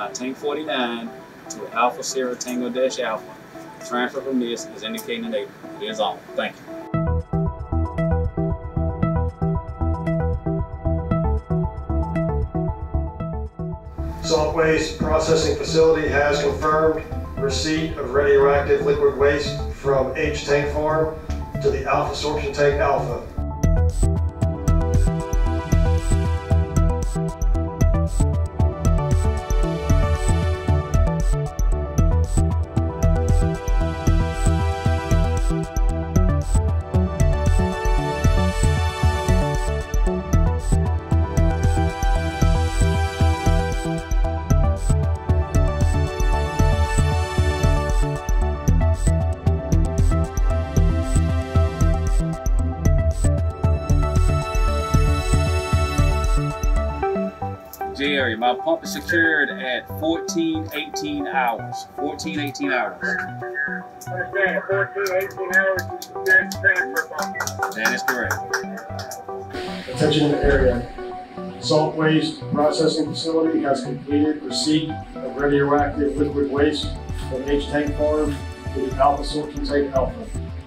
tank 49 to Alpha Sierra Tango Dash Alpha. Transfer from this is indicating enable. It is on. Thank you. Solid Waste Processing Facility has confirmed receipt of radioactive liquid waste from H Tank Farm to the Alpha Sorption Tank Alpha. Jerry, my pump is secured at 14-18 hours. 14-18 hours. Understand, 14-18 hours is secured transfer pump. That is correct. Attention in the area. Salt Waste Processing Facility has completed receipt of radioactive liquid waste from H Tank Farm to the Alpha Sorption Tank Alpha.